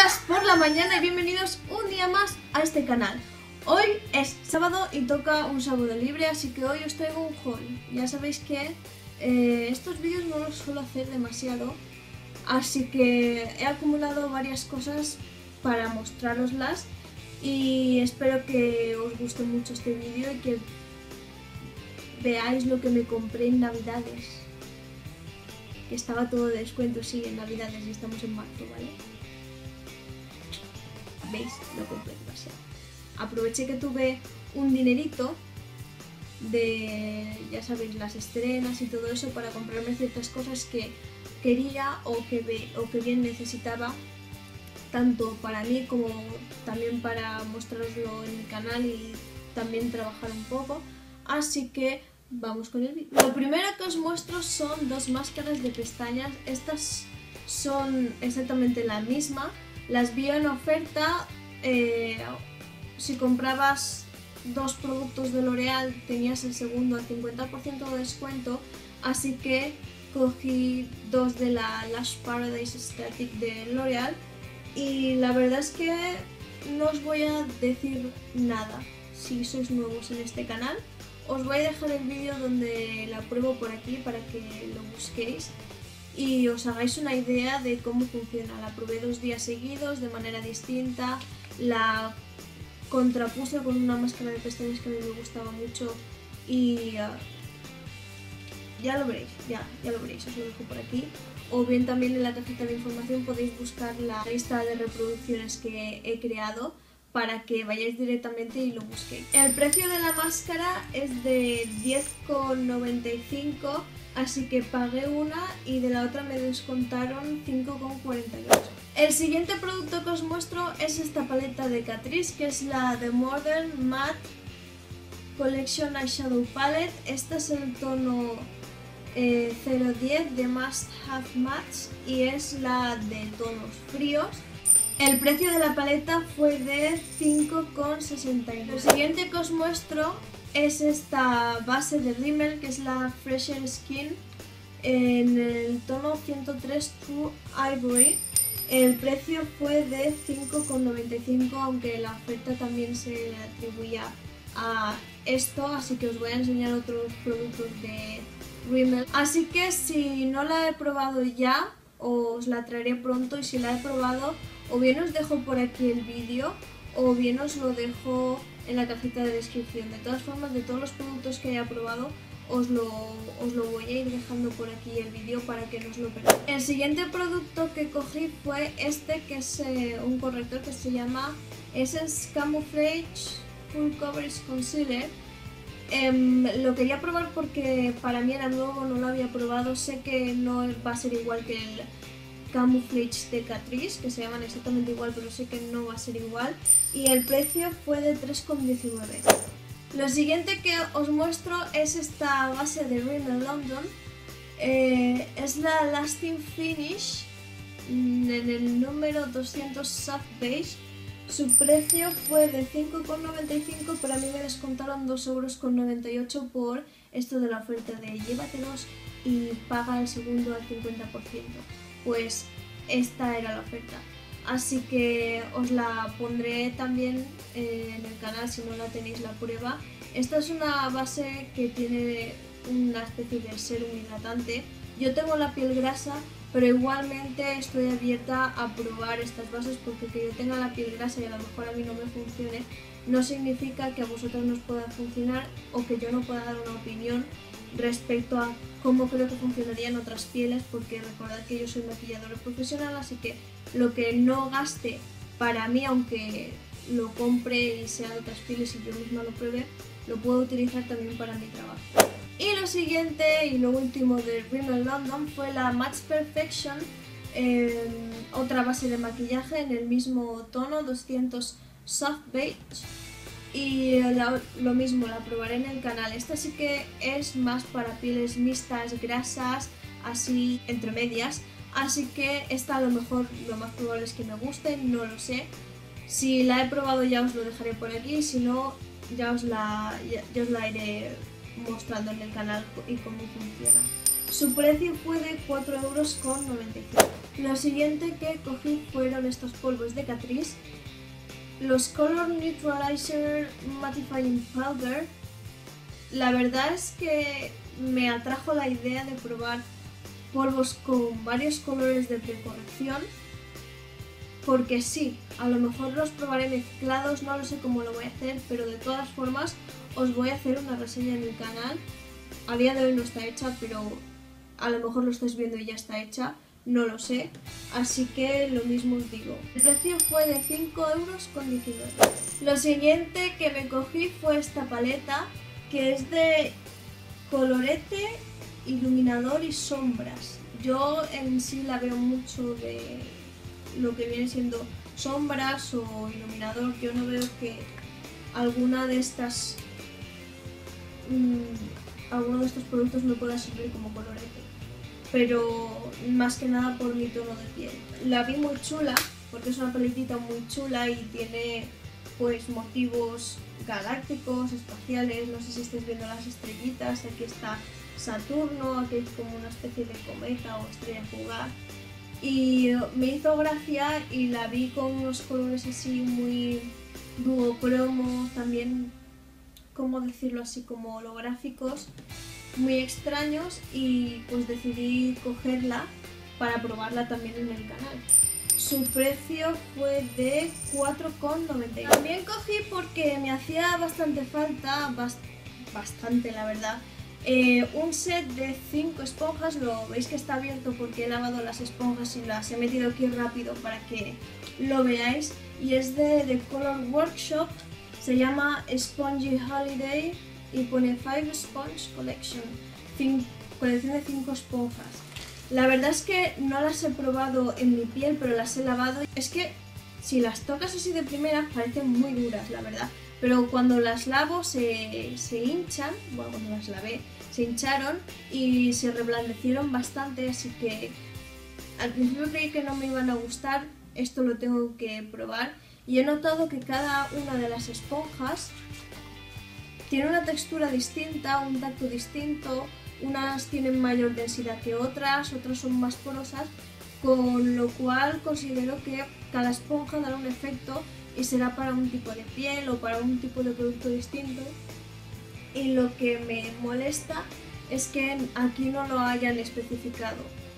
días por la mañana y bienvenidos un día más a este canal. Hoy es sábado y toca un sábado libre, así que hoy os traigo un haul. Ya sabéis que estos vídeos no los suelo hacer demasiado, así que he acumulado varias cosas para mostraroslas y espero que os guste mucho este vídeo y que veáis lo que me compré en Navidades. Que estaba todo de descuento, sí, en Navidades y estamos en marzo, ¿vale? ¿Veis? Lo compré demasiado. Aproveché que tuve un dinerito de, ya sabéis, las estrenas y todo eso para comprarme ciertas cosas que quería o que bien necesitaba, tanto para mí como también para mostraroslo en el canal y también trabajar un poco. Así que vamos con el vídeo. Lo primero que os muestro son dos máscaras de pestañas. Estas son exactamente la misma. Las vi en oferta. Si comprabas dos productos de L'Oreal tenías el segundo al 50% de descuento. Así que cogí dos de la Lash Paradise Static de L'Oreal. Y la verdad es que no os voy a decir nada si sois nuevos en este canal. Os voy a dejar el vídeo donde la pruebo por aquí para que lo busquéis y os hagáis una idea de cómo funciona. La probé 2 días seguidos de manera distinta, la contrapuse con una máscara de pestañas que a mí me gustaba mucho y ya lo veréis, ya lo veréis, os lo dejo por aquí. O bien también en la cajita de información podéis buscar la lista de reproducciones que he creado para que vayáis directamente y lo busquéis. El precio de la máscara es de 10,95, así que pagué una y de la otra me descontaron 5,48. El siguiente producto que os muestro es esta paleta de Catrice, que es la The Modern Matte Collection Eyeshadow Palette. Este es el tono 010 de Must Have Mattes y es la de tonos fríos. El precio de la paleta fue de 5,69. Lo siguiente que os muestro es esta base de Rimmel, que es la Fresher Skin en el tono 103 True Ivory. El precio fue de 5,95, aunque la oferta también se atribuía a esto, así que os voy a enseñar otros productos de Rimmel. Así que si no la he probado ya, os la traeré pronto, y si la he probado, o bien os dejo por aquí el vídeo o bien os lo dejo en la cajita de descripción. De todas formas, de todos los productos que haya probado os lo voy a ir dejando por aquí el vídeo para que no os lo perdáis. El siguiente producto que cogí fue este, que es un corrector que se llama Essence Camouflage Full Coverage Concealer. Lo quería probar porque para mí era nuevo, no lo había probado. Sé que no va a ser igual que el Camouflage de Catrice, que se llaman exactamente igual, pero sé que no va a ser igual. Y el precio fue de 3,19. Lo siguiente que os muestro es esta base de Rimmel London. Es la Lasting Finish en el número 200 Soft Beige. Su precio fue de 5,95, pero a mí me descontaron 2,98 € por esto de la oferta de llévate dos y paga el segundo al 50%. Pues esta era la oferta. Así que os la pondré también en el canal si no la tenéis la prueba. Esta es una base que tiene una especie de serum hidratante. Yo tengo la piel grasa, pero igualmente estoy abierta a probar estas bases, porque que yo tenga la piel grasa y a lo mejor a mí no me funcione no significa que a vosotros no os pueda funcionar o que yo no pueda dar una opinión respecto a cómo creo que funcionaría en otras pieles, porque recordad que yo soy maquilladora profesional, así que lo que no gaste para mí, aunque lo compre y sea de otras pieles y yo misma lo pruebe, lo puedo utilizar también para mi trabajo. Y lo siguiente y lo último de Rimmel London fue la Match Perfection, otra base de maquillaje en el mismo tono 200 Soft Beige. Y lo mismo, la probaré en el canal. Esta sí que es más para pieles mixtas, grasas, así entre medias. Así que esta a lo mejor lo más probable es que me guste, no lo sé. Si la he probado ya os lo dejaré por aquí, si no ya os la iré mostrando en el canal y cómo funciona. Su precio fue de 4,95 €. Lo siguiente que cogí fueron estos polvos de Catrice, los Color Neutralizer Mattifying Powder. La verdad es que me atrajo la idea de probar polvos con varios colores de precorrección, porque sí, a lo mejor los probaré mezclados, no lo sé cómo lo voy a hacer, pero de todas formas os voy a hacer una reseña en el canal. A día de hoy no está hecha, pero a lo mejor lo estáis viendo y ya está hecha, no lo sé, así que lo mismo os digo. El precio fue de 5,19 €. Lo siguiente que me cogí fue esta paleta, que es de colorete, iluminador y sombras. Yo en sí la veo mucho de lo que viene siendo sombras o iluminador. Yo no veo que alguno de estos productos me pueda servir como colorete, pero más que nada por mi tono de piel. La vi muy chula porque es una paletita muy chula y tiene pues motivos galácticos, espaciales. No sé si estáis viendo las estrellitas, aquí está Saturno, aquí hay como una especie de cometa o estrella fugaz. Y me hizo gracia y la vi con unos colores así muy duocromos, también, ¿cómo decirlo así? Como holográficos, muy extraños, y pues decidí cogerla para probarla también en el canal. Su precio fue de 4,91 €. También cogí porque me hacía bastante falta, bastante la verdad, un set de 5 esponjas. Lo veis que está abierto porque he lavado las esponjas y las he metido aquí rápido para que lo veáis. Y es de The Color Workshop, se llama Spongy Holiday y pone 5 Sponge Collection, colección de 5 esponjas. La verdad es que no las he probado en mi piel, pero las he lavado. Es que si las tocas así de primera parecen muy duras, la verdad. Pero cuando las lavo se hinchan, bueno, cuando las lavé se hincharon y se reblandecieron bastante, así que al principio creí que no me iban a gustar. Esto lo tengo que probar y he notado que cada una de las esponjas tiene una textura distinta, un tacto distinto. Unas tienen mayor densidad que otras son más porosas, con lo cual considero que cada esponja dará un efecto y será para un tipo de piel o para un tipo de producto distinto. Y lo que me molesta es que aquí no lo hayan especificado,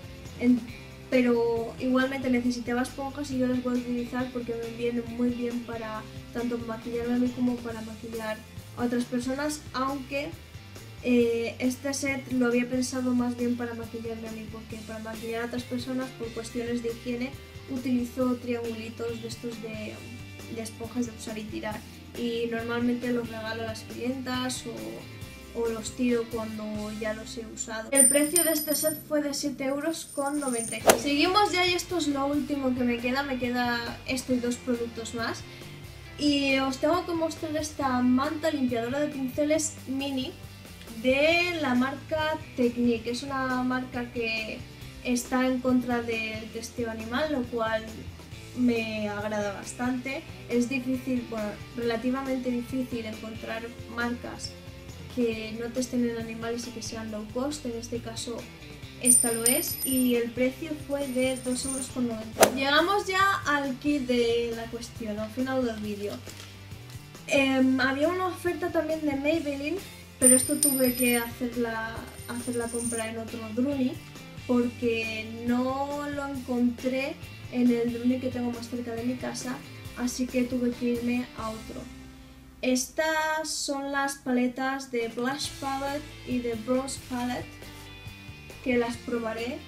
pero igualmente necesitaba esponjas y yo las voy a utilizar porque me vienen muy bien para tanto maquillarme a mí como para maquillar a otras personas, aunque este set lo había pensado más bien para maquillarme a mí, porque para maquillar a otras personas por cuestiones de higiene utilizo triangulitos de estos de esponjas de usar y tirar, y normalmente los regalo a las clientas o los tiro cuando ya los he usado. El precio de este set fue de 7,95 €. Seguimos ya y esto es lo último que me queda esto y 2 productos más. Y os tengo que mostrar esta manta limpiadora de pinceles mini de la marca Technique. Es una marca que está en contra del testeo animal, lo cual me agrada bastante. Es difícil, bueno, relativamente difícil encontrar marcas que no testen en animales y que sean low cost. En este caso esta lo es, y el precio fue de 2,90 €. Llegamos ya al kit de la cuestión, al final del vídeo. Había una oferta también de Maybelline, pero esto tuve que hacer la compra en otro Druni porque no lo encontré en el Druni que tengo más cerca de mi casa, así que tuve que irme a otro. Estas son las paletas de Blush Palette y de Bronze Palette, que las probaré.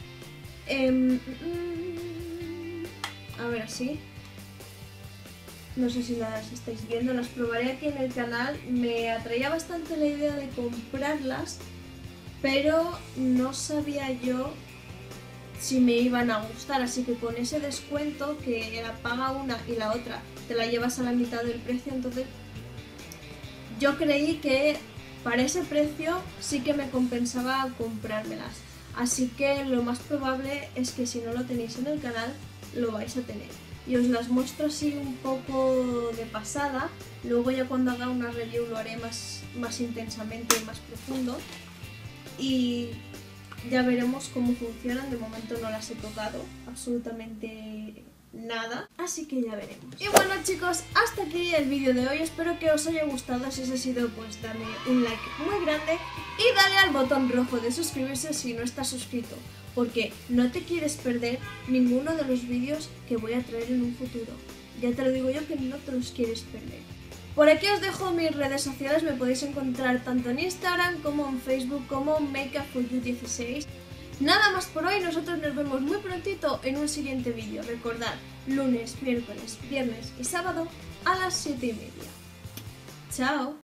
A ver, así. No sé si las estáis viendo, las probaré aquí en el canal. Me atraía bastante la idea de comprarlas, pero no sabía yo si me iban a gustar, así que con ese descuento que era paga una y la otra te la llevas a la mitad del precio, entonces yo creí que para ese precio sí que me compensaba comprármelas. Así que lo más probable es que si no lo tenéis en el canal, lo vais a tener. Y os las muestro así un poco de pasada. Luego ya cuando haga una review lo haré más intensamente, más profundo. Y ya veremos cómo funcionan. De momento no las he tocado absolutamente nada, así que ya veremos. Y bueno chicos, hasta aquí el vídeo de hoy. Espero que os haya gustado. Si os ha sido, pues dame un like muy grande y dale al botón rojo de suscribirse si no estás suscrito, porque no te quieres perder ninguno de los vídeos que voy a traer en un futuro. Ya te lo digo yo, que no te los quieres perder. Por aquí os dejo mis redes sociales, me podéis encontrar tanto en Instagram como en Facebook como Makeup4You16. Nada más por hoy, nosotros nos vemos muy prontito en un siguiente vídeo. Recordad, lunes, miércoles, viernes y sábado a las 7:30. ¡Chao!